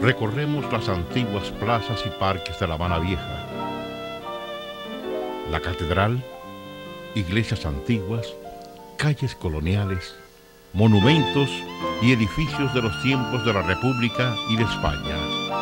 recorremos las antiguas plazas y parques de La Habana Vieja, la catedral, iglesias antiguas, calles coloniales, monumentos y edificios de los tiempos de la República y de España.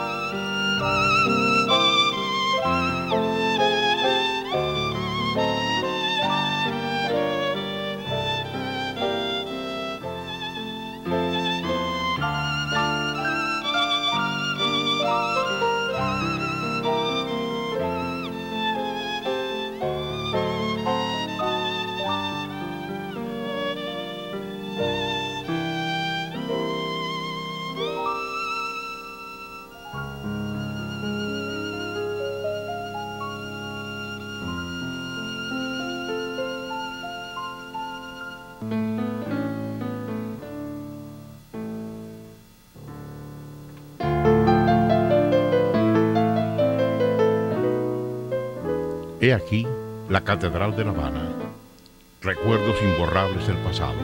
He aquí la Catedral de La Habana, recuerdos imborrables del pasado.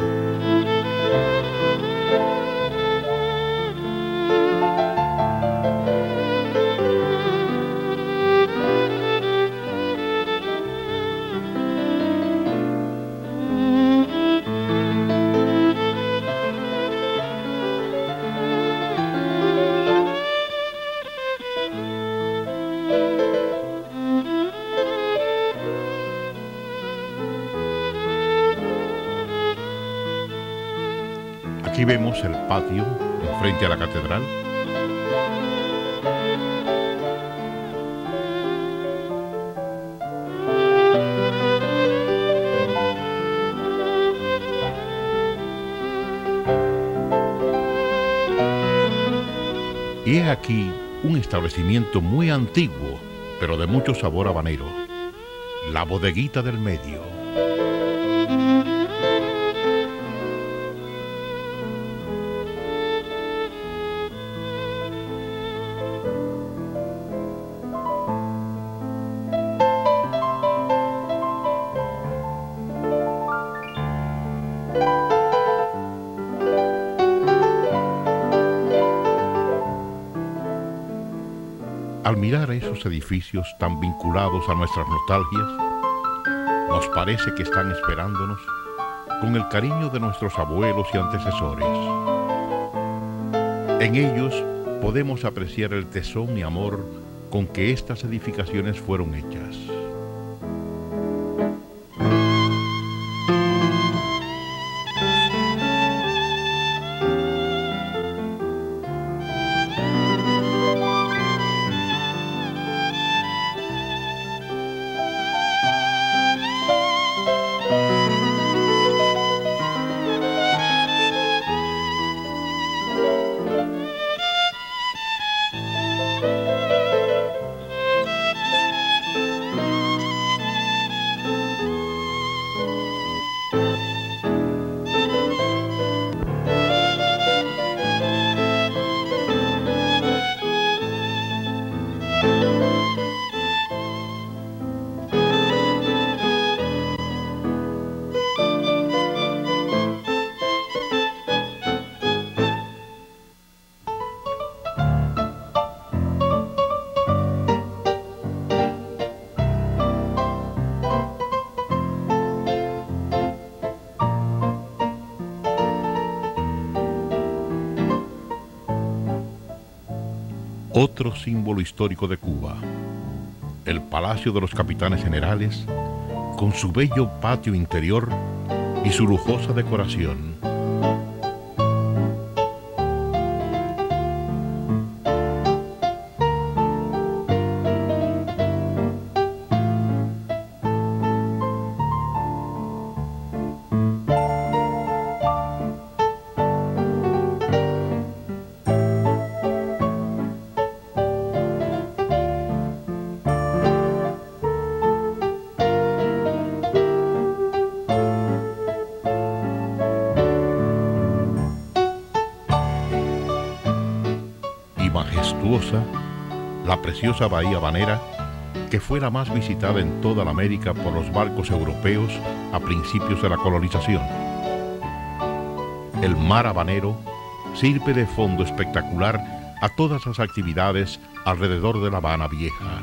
Aquí vemos el patio enfrente a la catedral. Y he aquí un establecimiento muy antiguo, pero de mucho sabor habanero, la Bodeguita del Medio. Al mirar esos edificios tan vinculados a nuestras nostalgias, nos parece que están esperándonos con el cariño de nuestros abuelos y antecesores. En ellos podemos apreciar el tesón y amor con que estas edificaciones fueron hechas. Otro símbolo histórico de Cuba, el Palacio de los Capitanes Generales, con su bello patio interior y su lujosa decoración. Majestuosa, la preciosa bahía habanera, que fue la más visitada en toda la América por los barcos europeos a principios de la colonización. El mar habanero sirve de fondo espectacular a todas las actividades alrededor de La Habana Vieja.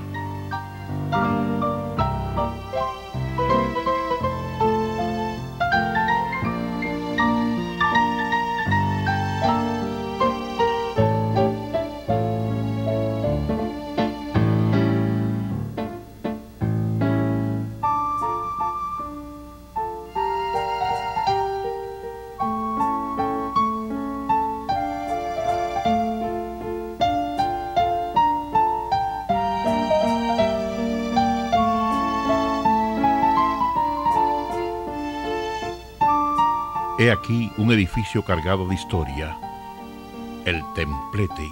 He aquí un edificio cargado de historia, el Templete.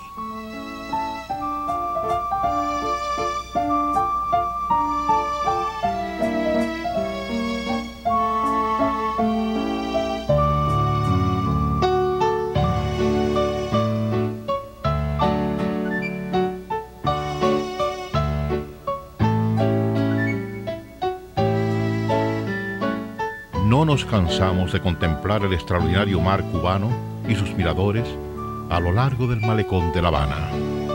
No nos cansamos de contemplar el extraordinario mar cubano y sus miradores a lo largo del malecón de La Habana.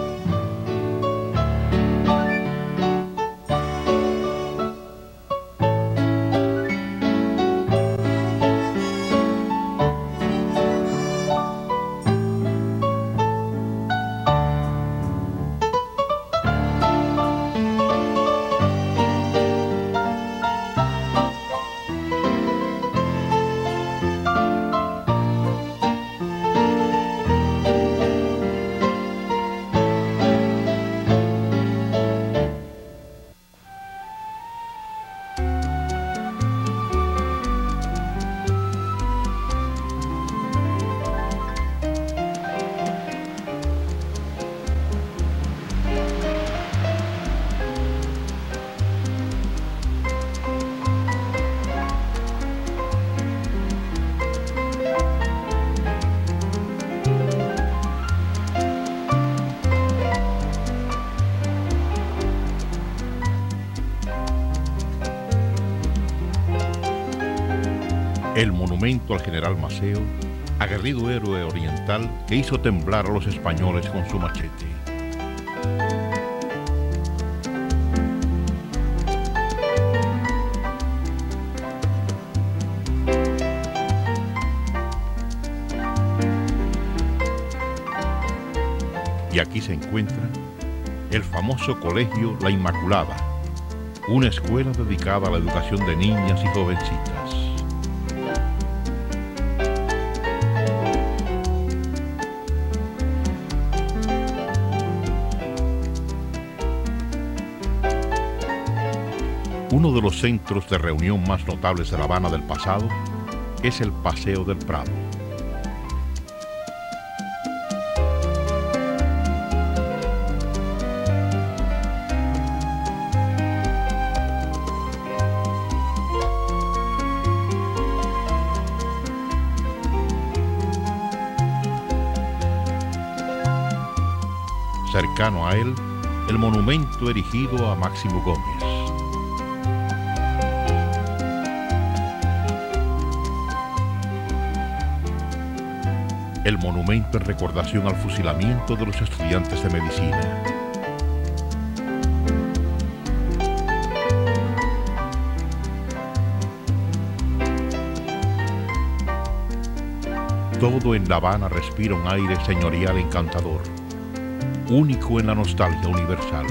El monumento al general Maceo, aguerrido héroe oriental que hizo temblar a los españoles con su machete. Y aquí se encuentra el famoso Colegio La Inmaculada, una escuela dedicada a la educación de niñas y jovencitas. Uno de los centros de reunión más notables de La Habana del pasado es el Paseo del Prado. Cercano a él, el monumento erigido a Máximo Gómez. El monumento en recordación al fusilamiento de los estudiantes de medicina. Todo en La Habana respira un aire señorial encantador, único en la nostalgia universal.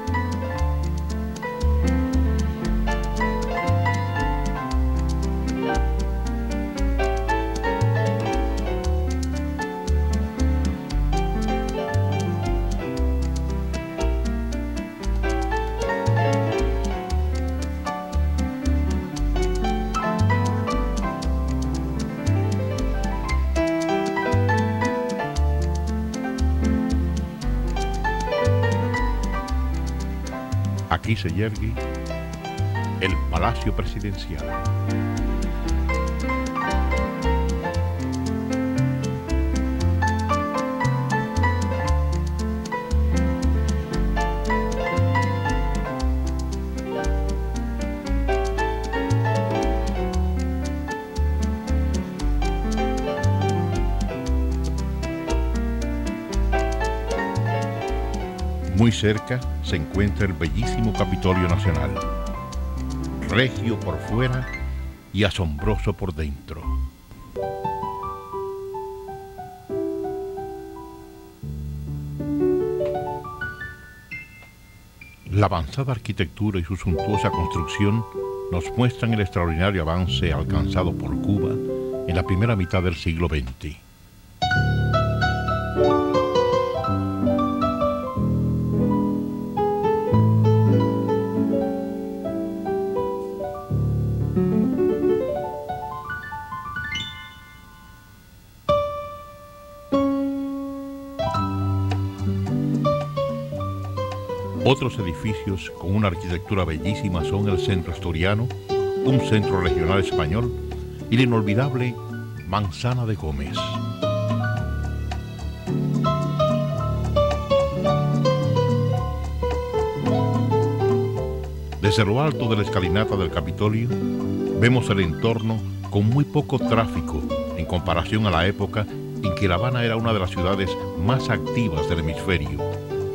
Aquí se yergue el Palacio Presidencial. Muy cerca se encuentra el bellísimo Capitolio Nacional, regio por fuera y asombroso por dentro. La avanzada arquitectura y su suntuosa construcción nos muestran el extraordinario avance alcanzado por Cuba en la primera mitad del siglo XX. Otros edificios con una arquitectura bellísima son el Centro Asturiano, un centro regional español, y la inolvidable Manzana de Gómez. Desde lo alto de la escalinata del Capitolio, vemos el entorno con muy poco tráfico en comparación a la época en que La Habana era una de las ciudades más activas del hemisferio.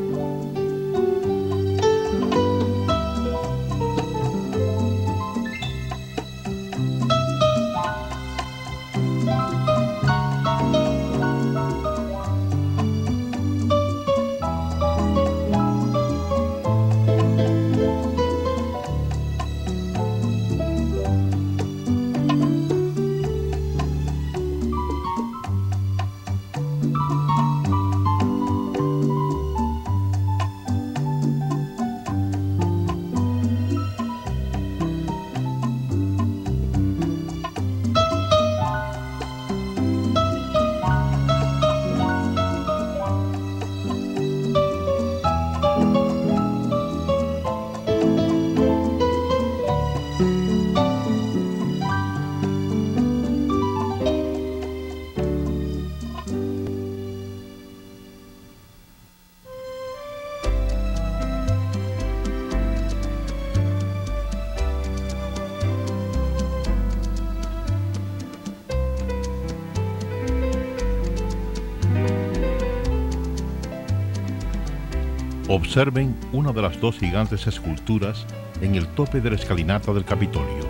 Observen una de las dos gigantes esculturas en el tope de la escalinata del Capitolio.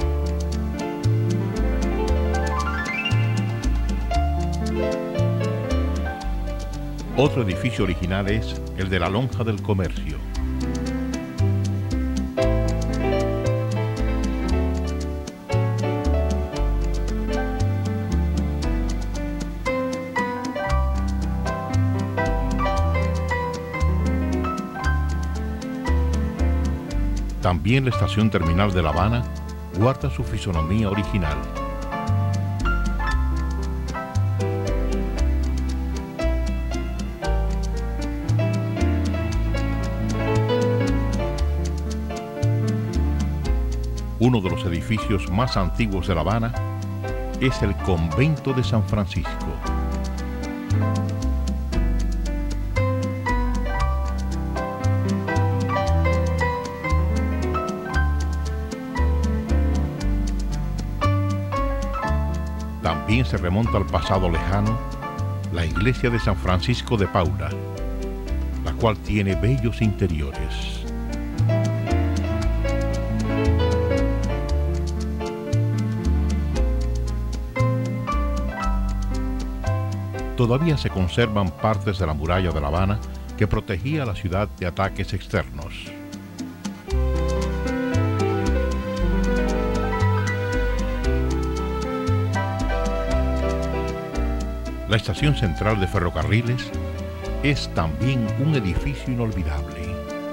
Otro edificio original es el de la Lonja del Comercio. También la estación terminal de La Habana guarda su fisonomía original. Uno de los edificios más antiguos de La Habana es el Convento de San Francisco. También se remonta al pasado lejano la iglesia de San Francisco de Paula, la cual tiene bellos interiores. Todavía se conservan partes de la muralla de La Habana que protegía a la ciudad de ataques externos. La estación central de ferrocarriles es también un edificio inolvidable.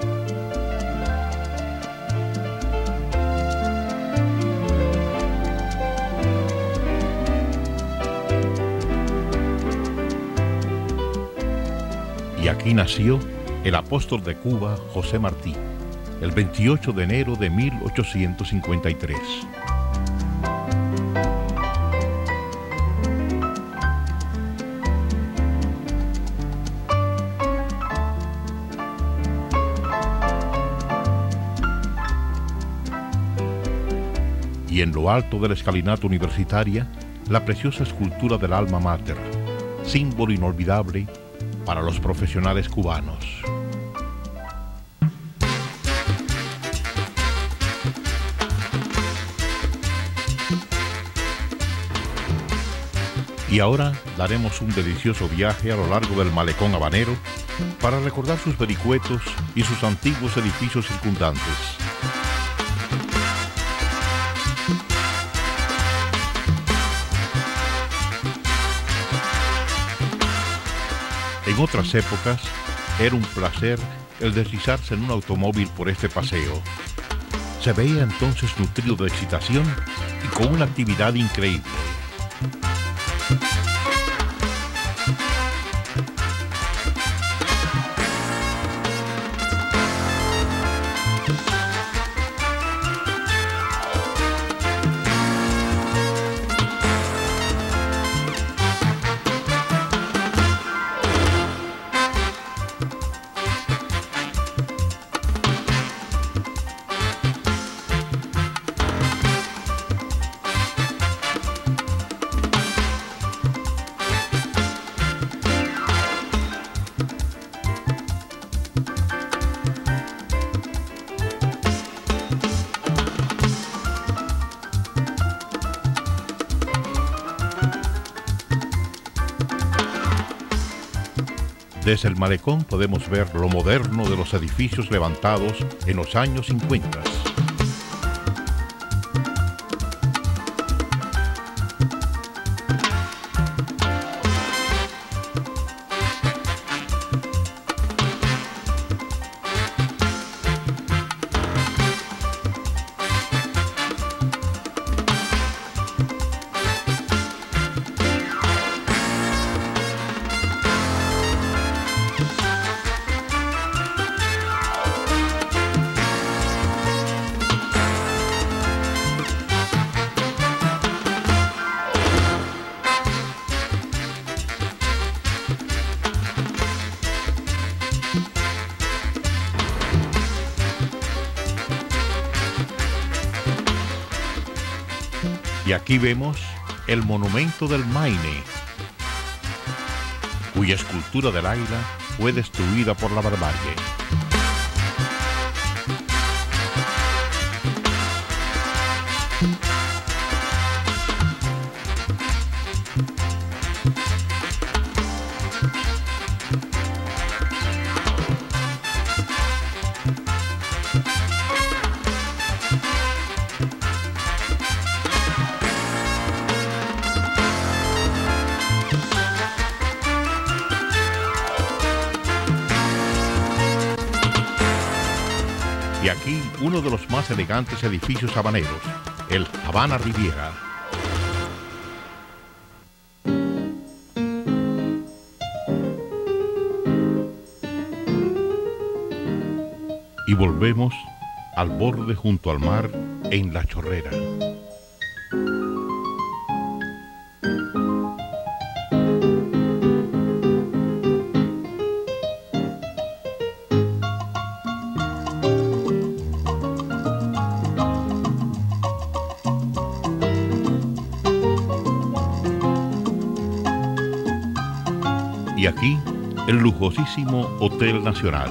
Y aquí nació el apóstol de Cuba, José Martí, el 28 de enero de 1853. Y en lo alto de la escalinata universitaria, la preciosa escultura del Alma Mater, símbolo inolvidable para los profesionales cubanos. Y ahora daremos un delicioso viaje a lo largo del malecón habanero para recordar sus vericuetos y sus antiguos edificios circundantes. En otras épocas, era un placer el deslizarse en un automóvil por este paseo. Se veía entonces nutrido de excitación y con una actividad increíble. Desde el malecón podemos ver lo moderno de los edificios levantados en los años 50. Y aquí vemos el monumento del Maine, cuya escultura del águila fue destruida por la barbarie. Y aquí uno de los más elegantes edificios habaneros, el Havana Riviera. Y volvemos al borde junto al mar en La Chorrera. Y aquí, el lujosísimo Hotel Nacional.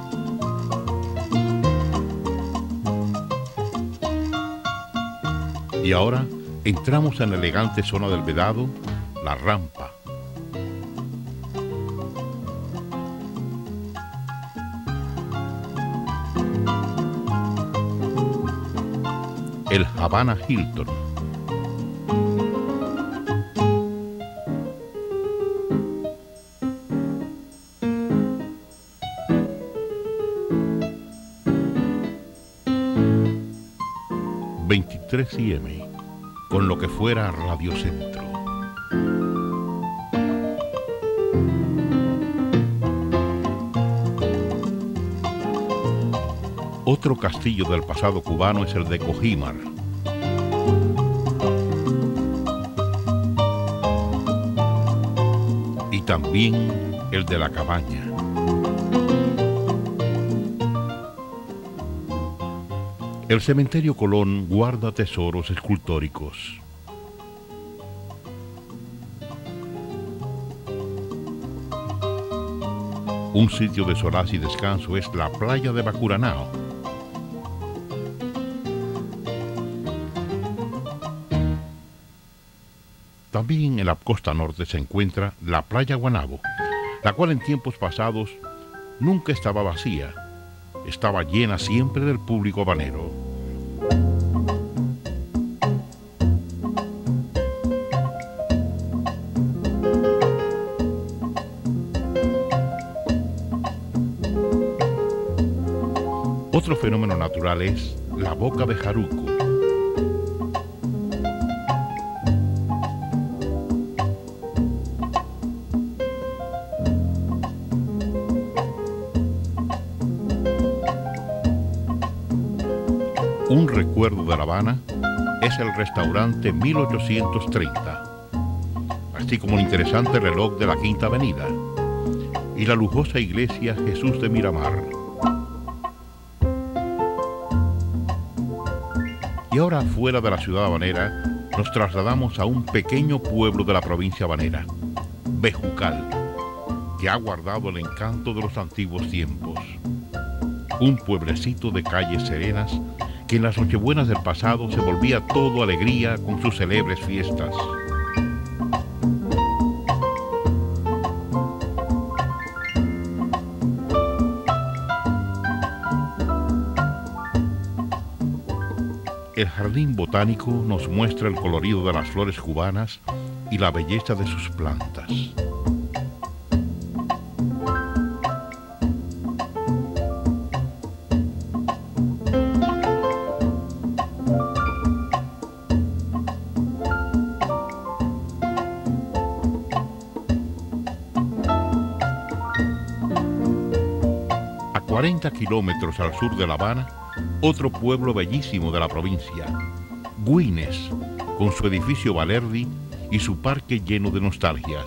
Y ahora entramos en la elegante zona del Vedado, La Rampa. El Havana Hilton. IM, con lo que fuera Radio Centro. Otro castillo del pasado cubano es el de Cojímar. Y también el de La Cabaña. El cementerio Colón guarda tesoros escultóricos. Un sitio de solaz y descanso es la playa de Bacuranao. También en la costa norte se encuentra la playa Guanabo, la cual en tiempos pasados nunca estaba vacía, estaba llena siempre del público habanero. Otro fenómeno natural es la boca de Jaruco. Un recuerdo de La Habana es el restaurante 1830, así como el interesante reloj de la Quinta Avenida y la lujosa iglesia Jesús de Miramar. Y ahora, fuera de la ciudad habanera, nos trasladamos a un pequeño pueblo de la provincia habanera, Bejucal, que ha guardado el encanto de los antiguos tiempos. Un pueblecito de calles serenas que en las nochebuenas del pasado se volvía todo alegría con sus célebres fiestas. El jardín botánico nos muestra el colorido de las flores cubanas y la belleza de sus plantas. A 40 kilómetros al sur de La Habana, otro pueblo bellísimo de la provincia, Güines, con su edificio Balerdi y su parque lleno de nostalgias.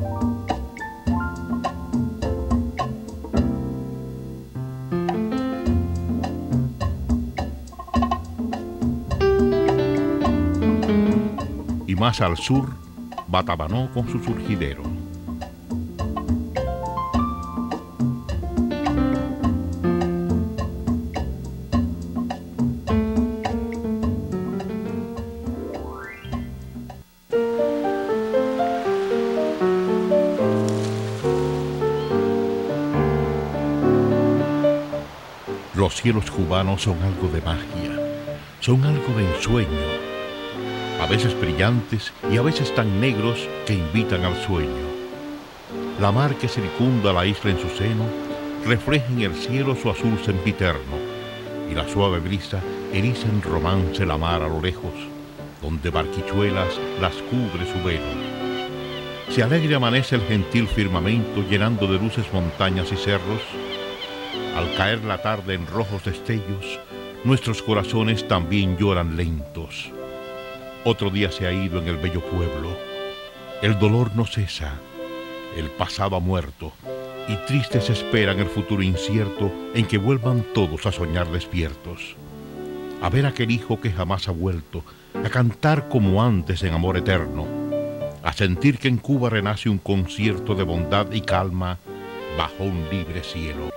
Y más al sur, Batabanó con su surgidero. Los cielos cubanos son algo de magia, son algo de ensueño, a veces brillantes y a veces tan negros que invitan al sueño. La mar que circunda la isla en su seno refleja en el cielo su azul sempiterno, y la suave brisa eriza en romance la mar a lo lejos, donde barquichuelas las cubre su velo. Se alegre amanece el gentil firmamento llenando de luces montañas y cerros. Al caer la tarde en rojos destellos, nuestros corazones también lloran lentos. Otro día se ha ido en el bello pueblo. El dolor no cesa, el pasado ha muerto, y tristes esperan el futuro incierto en que vuelvan todos a soñar despiertos. A ver aquel hijo que jamás ha vuelto, a cantar como antes en amor eterno, a sentir que en Cuba renace un concierto de bondad y calma bajo un libre cielo.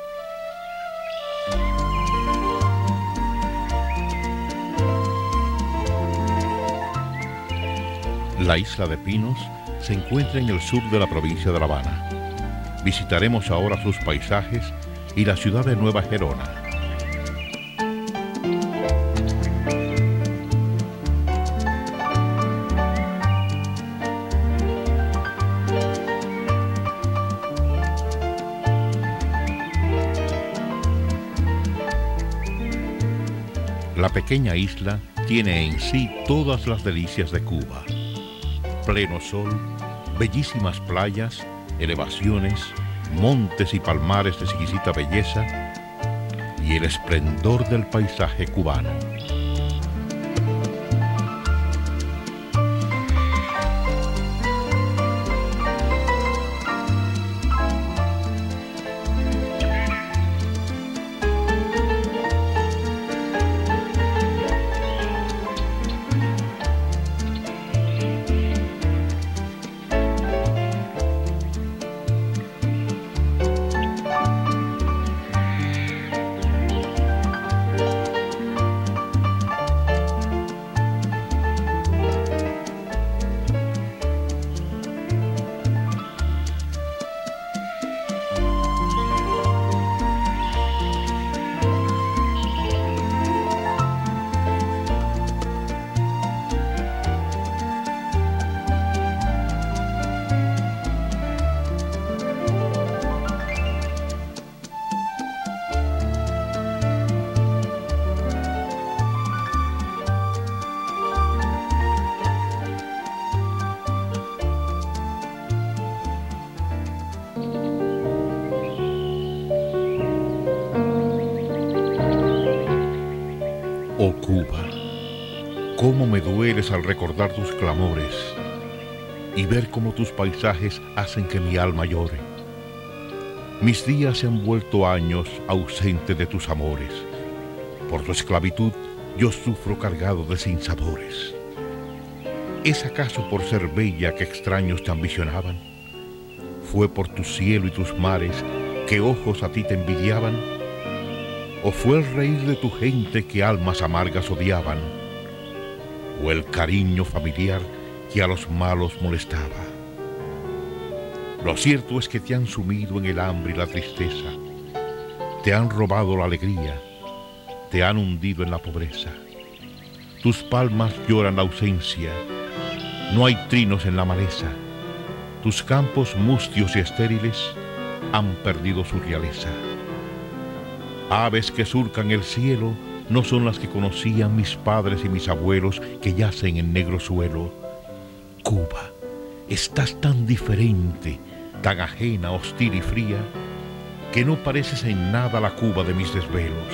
La isla de Pinos se encuentra en el sur de la provincia de La Habana. Visitaremos ahora sus paisajes y la ciudad de Nueva Gerona. La pequeña isla tiene en sí todas las delicias de Cuba. Pleno sol, bellísimas playas, elevaciones, montes y palmares de exquisita belleza y el esplendor del paisaje cubano. Oh Cuba, cómo me dueles al recordar tus clamores y ver cómo tus paisajes hacen que mi alma llore. Mis días se han vuelto años ausente de tus amores. Por tu esclavitud yo sufro cargado de sinsabores. ¿Es acaso por ser bella que extraños te ambicionaban? ¿Fue por tu cielo y tus mares que ojos a ti te envidiaban? ¿O fue el reír de tu gente que almas amargas odiaban? ¿O el cariño familiar que a los malos molestaba? Lo cierto es que te han sumido en el hambre y la tristeza, te han robado la alegría, te han hundido en la pobreza. Tus palmas lloran la ausencia, no hay trinos en la maleza. Tus campos mustios y estériles han perdido su realeza. Aves que surcan el cielo no son las que conocían mis padres y mis abuelos que yacen en negro suelo. Cuba, estás tan diferente, tan ajena, hostil y fría, que no pareces en nada la Cuba de mis desvelos.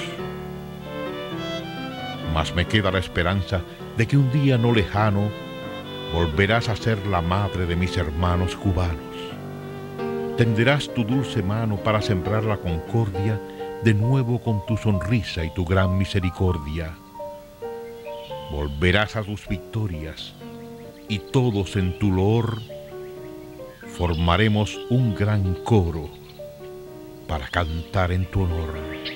Mas me queda la esperanza de que un día no lejano volverás a ser la madre de mis hermanos cubanos. Tenderás tu dulce mano para sembrar la concordia de nuevo con tu sonrisa y tu gran misericordia. Volverás a tus victorias y todos en tu loor formaremos un gran coro para cantar en tu honor.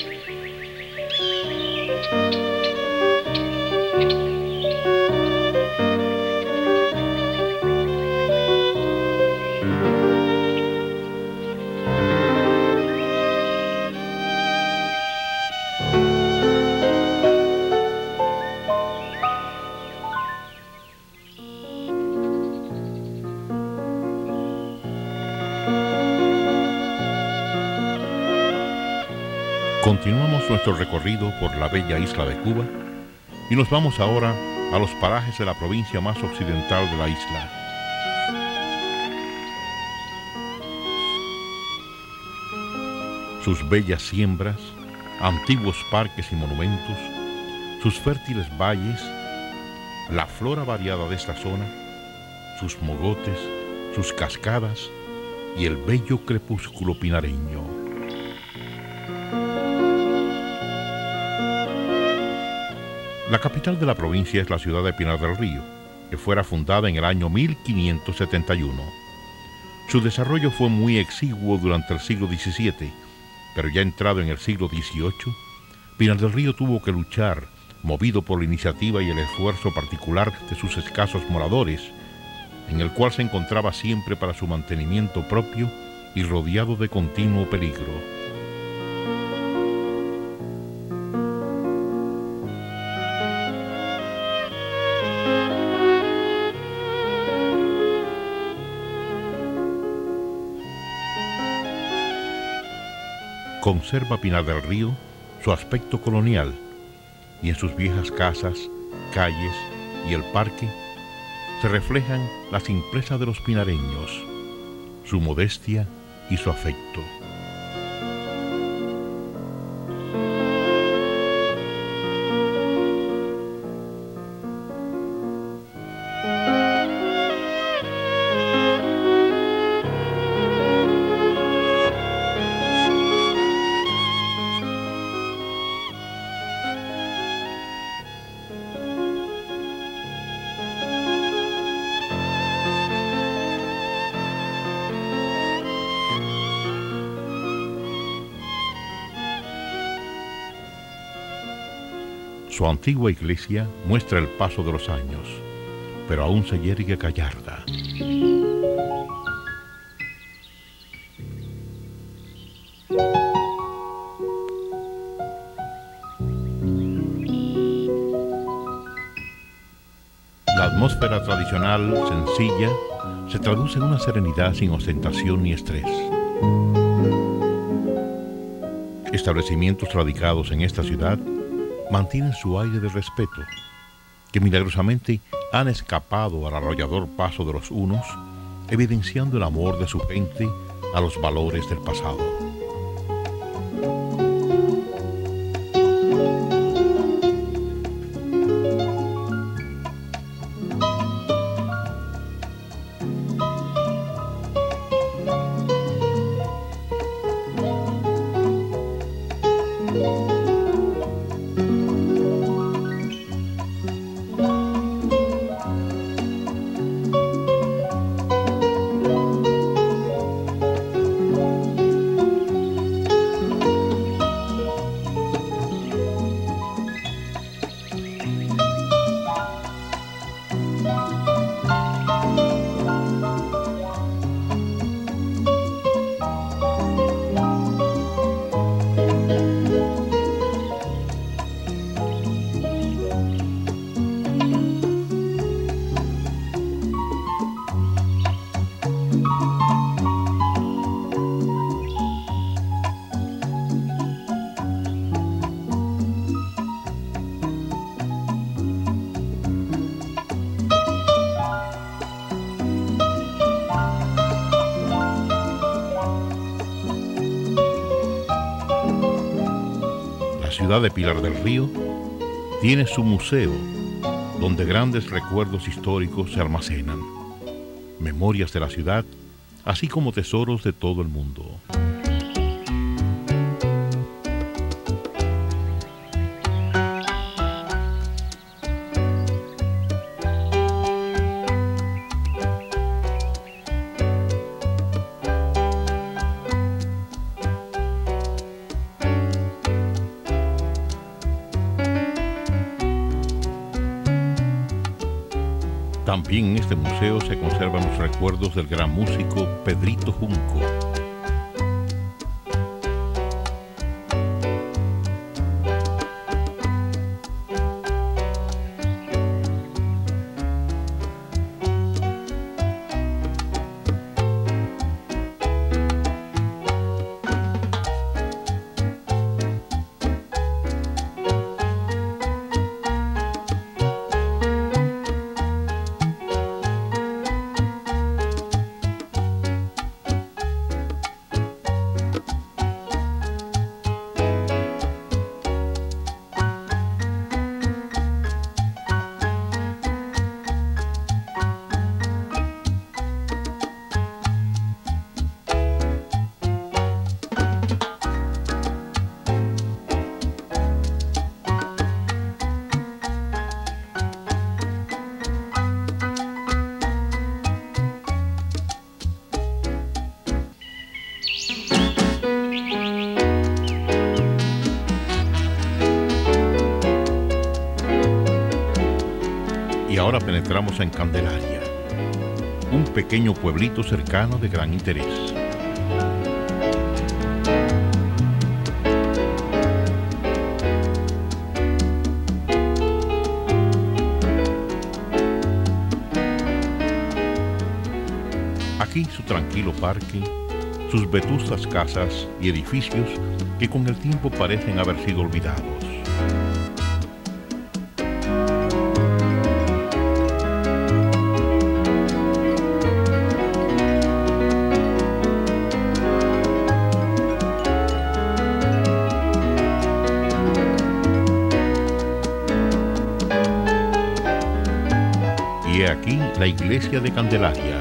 Continuamos nuestro recorrido por la bella isla de Cuba y nos vamos ahora a los parajes de la provincia más occidental de la isla. Sus bellas siembras, antiguos parques y monumentos, sus fértiles valles, la flora variada de esta zona, sus mogotes, sus cascadas y el bello crepúsculo pinareño. La capital de la provincia es la ciudad de Pinar del Río, que fuera fundada en el año 1571. Su desarrollo fue muy exiguo durante el siglo XVII, pero ya entrado en el siglo XVIII, Pinar del Río tuvo que luchar, movido por la iniciativa y el esfuerzo particular de sus escasos moradores, en el cual se encontraba siempre para su mantenimiento propio y rodeado de continuo peligro. Conserva Pinar del Río su aspecto colonial y en sus viejas casas, calles y el parque se reflejan la simpleza de los pinareños, su modestia y su afecto. Su antigua iglesia muestra el paso de los años, pero aún se yergue gallarda. La atmósfera tradicional, sencilla, se traduce en una serenidad sin ostentación ni estrés. Establecimientos radicados en esta ciudad mantienen su aire de respeto, que milagrosamente han escapado al arrollador paso de los unos, evidenciando el amor de su gente a los valores del pasado. La ciudad de Pilar del Río tiene su museo, donde grandes recuerdos históricos se almacenan, memorias de la ciudad, así como tesoros de todo el mundo. También en este museo se conservan los recuerdos del gran músico Pedrito Junco. Y ahora penetramos en Candelaria, un pequeño pueblito cercano de gran interés. Aquí su tranquilo parque, sus vetustas casas y edificios que con el tiempo parecen haber sido olvidados. Y he aquí la iglesia de Candelaria.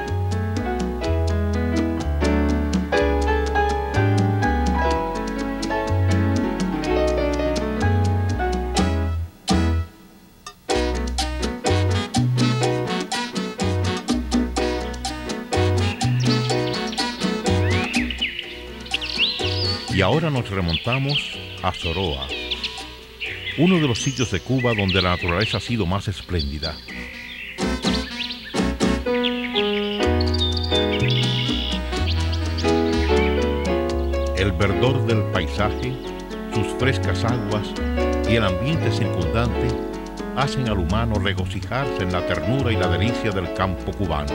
Y ahora nos remontamos a Soroa, uno de los sitios de Cuba donde la naturaleza ha sido más espléndida. El verdor del paisaje, sus frescas aguas y el ambiente circundante hacen al humano regocijarse en la ternura y la delicia del campo cubano.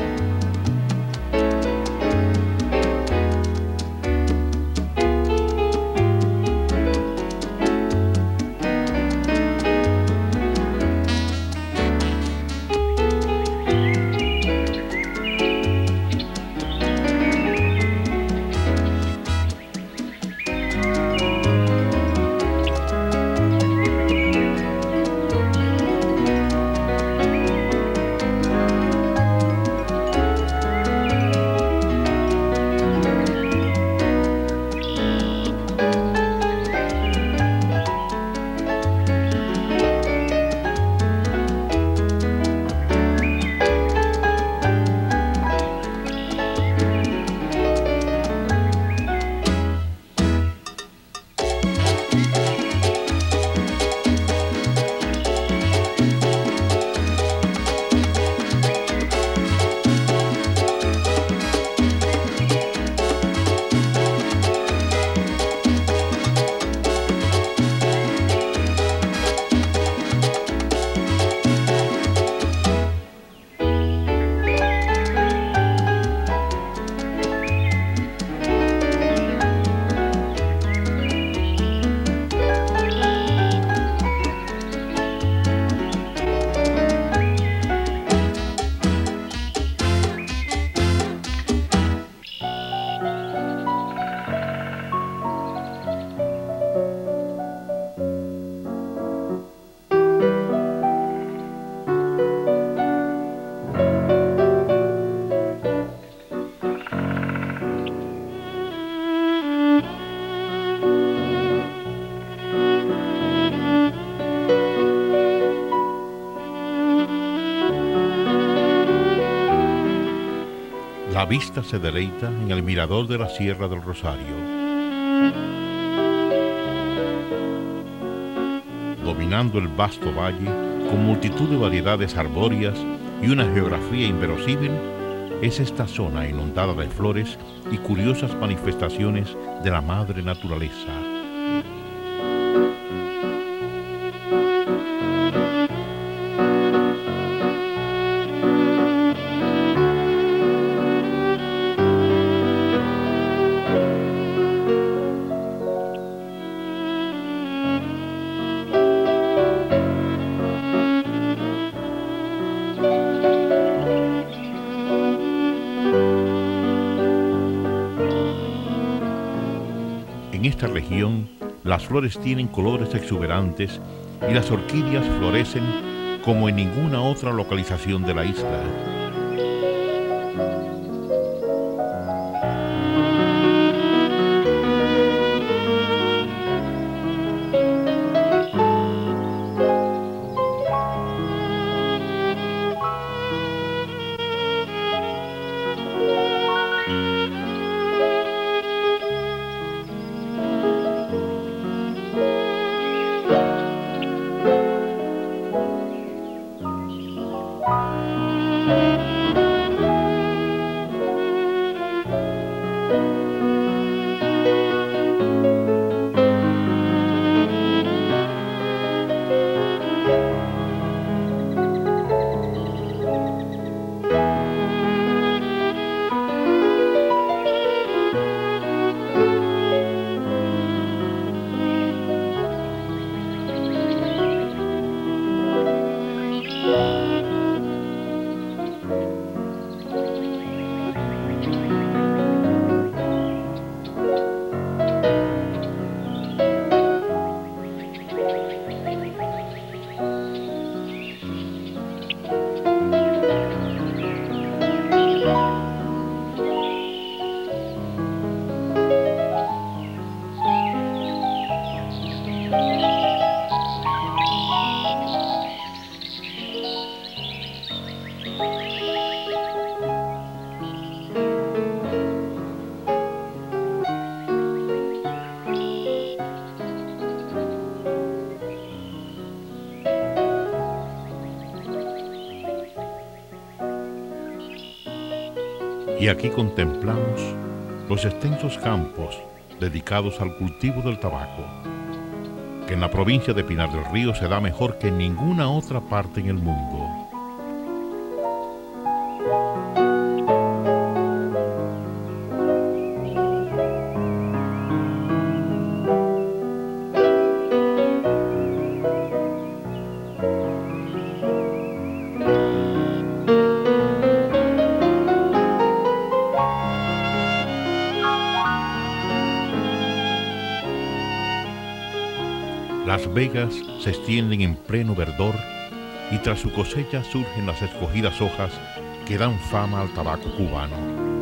vista se deleita en el mirador de la Sierra del Rosario. Dominando el vasto valle, con multitud de variedades arbóreas y una geografía inverosímil, es esta zona inundada de flores y curiosas manifestaciones de la madre naturaleza. En esta región, las flores tienen colores exuberantes y las orquídeas florecen como en ninguna otra localización de la isla. Y aquí contemplamos los extensos campos dedicados al cultivo del tabaco, que en la provincia de Pinar del Río se da mejor que en ninguna otra parte en el mundo. Las vegas se extienden en pleno verdor y tras su cosecha surgen las escogidas hojas que dan fama al tabaco cubano.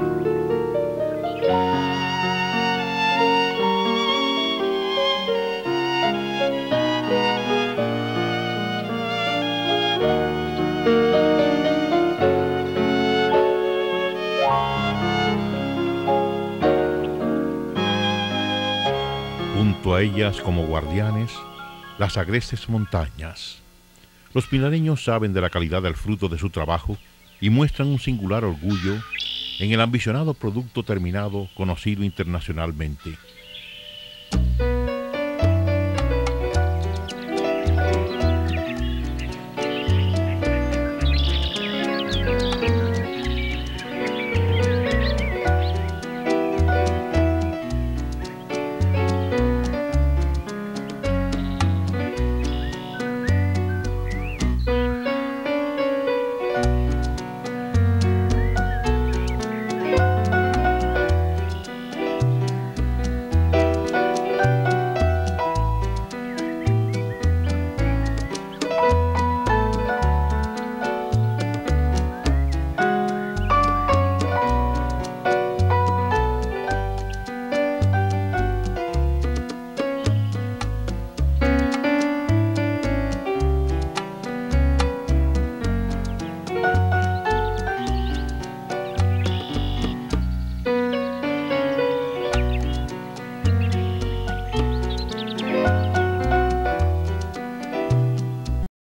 Junto a ellas, como guardianes, las agrestes montañas. Los pinareños saben de la calidad del fruto de su trabajo y muestran un singular orgullo en el ambicionado producto terminado conocido internacionalmente.